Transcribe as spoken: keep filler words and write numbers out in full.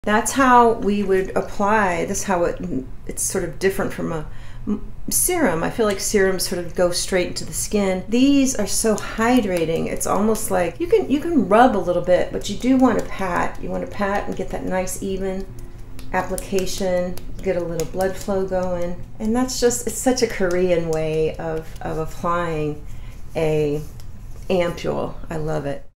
That's how we would apply, that's how it, it's sort of different from a serum. I feel like serums sort of go straight into the skin. These are so hydrating. It's almost like you can you can rub a little bit, but you do want to pat. You want to pat and get that nice even application, get a little blood flow going. And that's just, it's such a Korean way of, of applying a ampoule. I love it.